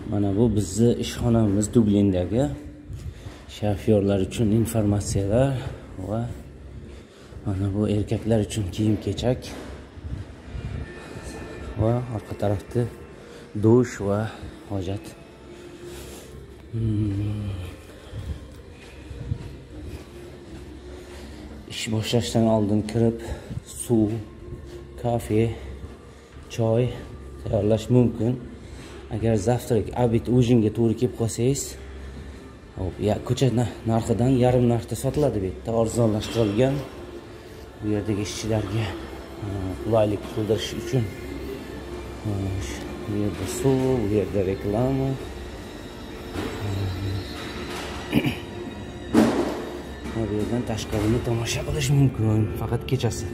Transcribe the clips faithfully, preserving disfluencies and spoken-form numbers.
Mana bu bizni ishxonamiz Dublindagi shofyorlar uchun informatsiyalar va mana bu erkaklar uchun kiyim-kechak va orqa tarafda dush va hojat. Hmm. Ish boshlashdan oldin kirib suv, kafe, choy tayyorlash mumkin. Agar zavtrak, obed, ujinga to'g'ri kelib qolsangiz, hop, ya ko'cha narxidan yarim narxda sotiladi bu yerda, arzonlashtirilgan. Bu yerdagi ishchilarga qulaylik qildirish uchun bu yerda suv, bu yerda reklama. Bu yerdan tashqarini tomosha qilish mumkin, faqat kechasi.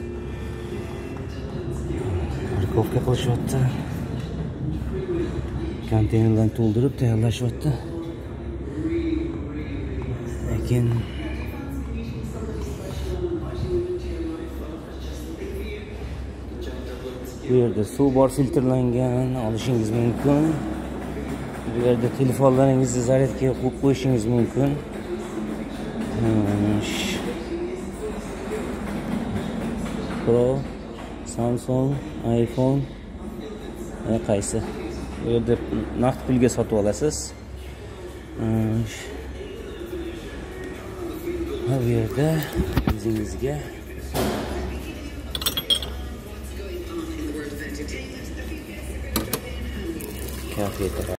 Parkovka qilishyapti. Konteynerdan to'ldirib tayyorlashyapti. Lekin bu yerda suv bor, filtrlangan, olishingiz mumkin. Bu yerda telefonlaringizni zaryadga qo'yib qo'yishingiz mumkin. Pro, Samsung, iPhone va qaysi. Bu yerda naqd pulga sotib olasiz. Bu yerda o'zingizga kafe